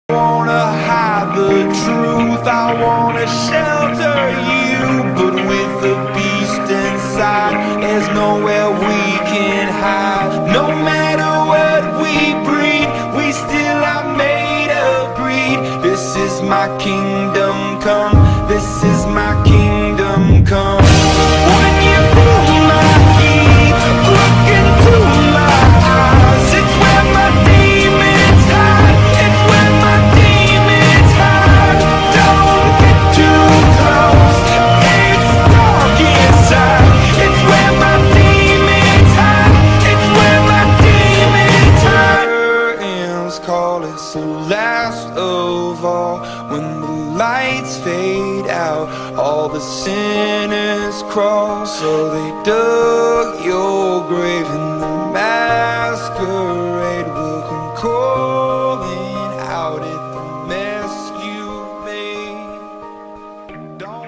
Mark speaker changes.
Speaker 1: Wanna hide the truth, I wanna shelter you, but with the beast inside, there's nowhere we can hide. No matter what we breed, we still are made of greed. This is my kingdom come, this is my kingdom come. When you pull my key, look into my eyes, it's where my demons hide, it's where my demons hide. Don't get too close, it's dark inside, it's where my demons hide, it's where my demons hide. Curtains call, it's the last of all. When the lights fade out, all the sinners crawl. So they dug your grave, and the masquerade will come calling out at the mess you made. Don't